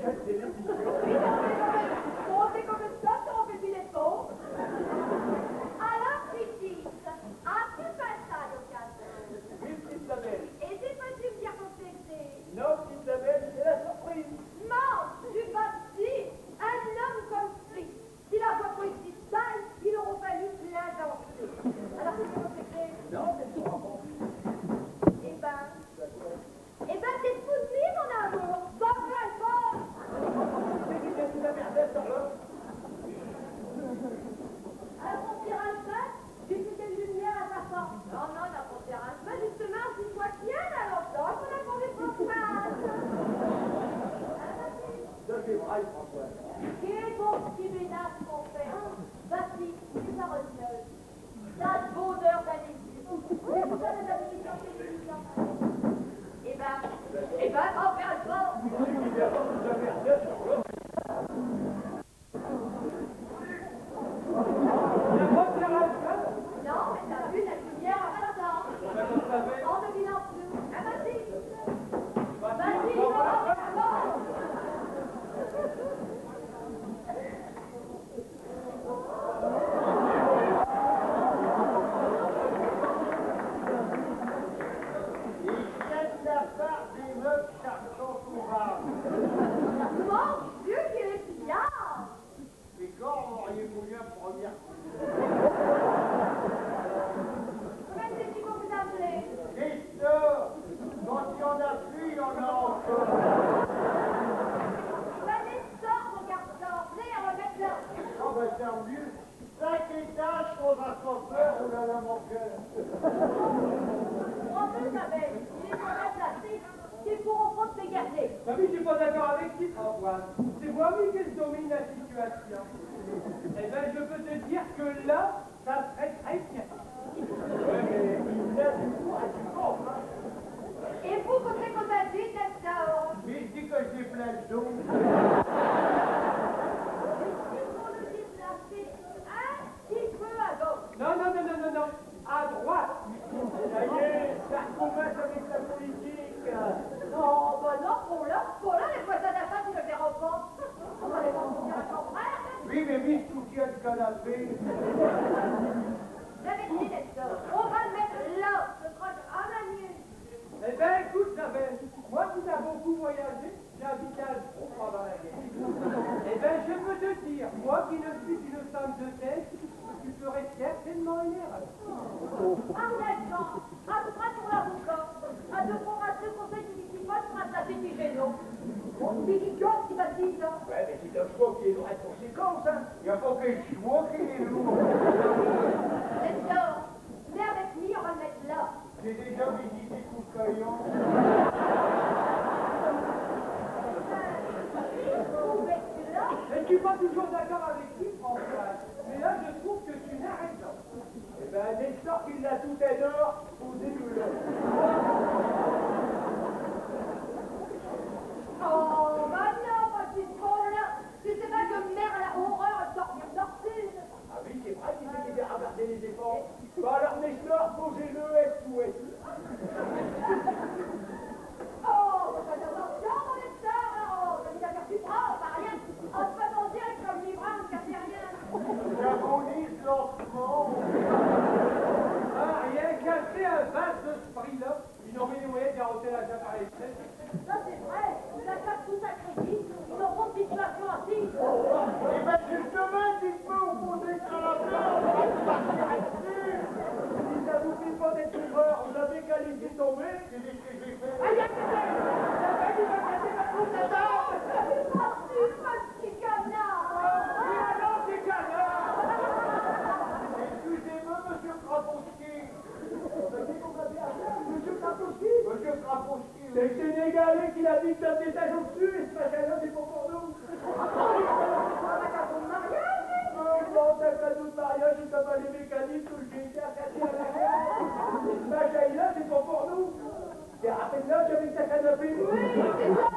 la télévision. Bon, c'est comme ça qu'on fait des pauvres. Alors, Brigitte, as-tu fait ça d'occasion? Oui, petite Isabelle. Et c'est peux-tu me dire qu'on c'était? Non, petite Isabelle, c'est la surprise. Mange du bâti, un homme comme lui. Si la voix poétique sale, il aurait fallu l'inventer. Alors, qu'est-ce qu'on c'était? Non, c'est tout rapport. Eh ben, t'es foutu, mon amour. Va faire le fort. C'est qui vient de la merde, ça va? Alors, on tire un feu, j'ai fait quelle lumière à ta porte. Non, non, on a pour faire un feu, justement, si toi tiens à l'entendre, on a pour les François. Ça, c'est vrai, François. Quel bon petit ménage qu'on fait, hein? Vas-y, c'est sa religieuse. La bonheur d'aller vivre. C'est pour ça les amis qui sont télévision. Eh ben, on fait un fort. C'est qui vient de la merde, ça va? Non, mais t'as vu la lumière à la dent. En devinant plus. Ah, vas-y. Vas-y, on va faire un fort. Mon Dieu, qu'il est bien! Et quand auriez-vous eu un première Comment c'est-tu qu'on vous appelez? Christophe, quand il y en a plus, il y en a encore. Allez, sors, mon garçon. Venez, on va mettre là. Oh, ben, c'est mieux. 5 étages pour un ascenseur, oh là là, mon cœur. En plus, Isabelle, il est bien placé. Qu'ils pourront pas te garder. Mamie, je suis pas d'accord avec titre, Antoine. C'est moi-même qui domine la situation. Eh bien, je peux te dire que là, ça serait très bien. Ouais, mais il a du courage, hein. Et vous, quand c'est comme un dit, d'être dehors. Mais je dis que j'ai plein d'eau. Il faut le déplacer un petit peu à gauche. Non, non, non, non, non, non. À droite. Ça y est, ça recommence avec la politique. Non, bah non, pour là, les voisins d'affaires, ils ne verront pas. On va les voir bien à son frère. Oui, mais mis tout tient de canapé. J'avais dit d'être dehors. On va le mettre là. Ce sera à la mieux. Eh bien, écoute, Isabelle, moi qui t'ai beaucoup voyagé, j'habite à Alfron pendant la guerre. Eh bien, je peux te dire, moi qui ne suis qu'une femme de tête, tu ferais certainement une erreur. Arrête-moi. À droite pour l'avocat. À deux pour un deux conseils municipal pour un placer du génome. Mon petit licorne qui va te dire ça. Ouais, mais c'est un choix qui est lourd de conséquences, hein. Il n'y a pas que le choix qui est lourd. Laisse dehors. Viens avec lui, on va le mettre là. J'ai déjà visité Coucaillon. Je ne suis pas toujours d'accord avec lui, François. Mais là, je trouve que tu n'as raison. Eh ben, Nestor qui l'a tout à l'heure, posez-le-le. Oh, bah non, ma petite folle. Tu sais pas que mère a la horreur de dormir d'ortine. Ah oui, c'est vrai qu'il s'était bien regardé les défenses. Bah alors, Nestor, posez-le, est-ce ou est-ce? Oh, faites attention, mon lecteur. Oh, t'as mis la carte du bras, pas rien. On se fait en direct comme Libran, ne cassez rien. J'agonise lentement. Ah, rien cassé un vaste de ce prix-là. Ils n'ont mis les moyens de garroter la chape par les têtes. Ça, c'est vrai. La carte tout à crédit. Ils n'ont pas de situation assise. Eh ben, justement, dites-moi où vous êtes à la place, on va se partir là-dessus. Si ça vous fait pas d'être livreur, vous avez qu'à laisser tomber. C'est ce que j'ai fait. Aïe, aïe, aïe. La bête, il va casser ma coupe de dents. Parti, petit canard. Et alors, ces canards! Excusez-moi, monsieur Krapowski. Monsieur Krapowski? Monsieur Krapowski, c'est le Sénégalais qui habite un étage au-dessus, et ce machin-là, c'est pas pour nous. Non, t'as cadeau de mariage, c'est comme les mécaniques où j'ai été attaché à la guerre. Ce machin-là, c'est pas pour nous. Et rappelle-là, j'avais ta canapé. Oui, c'est ça.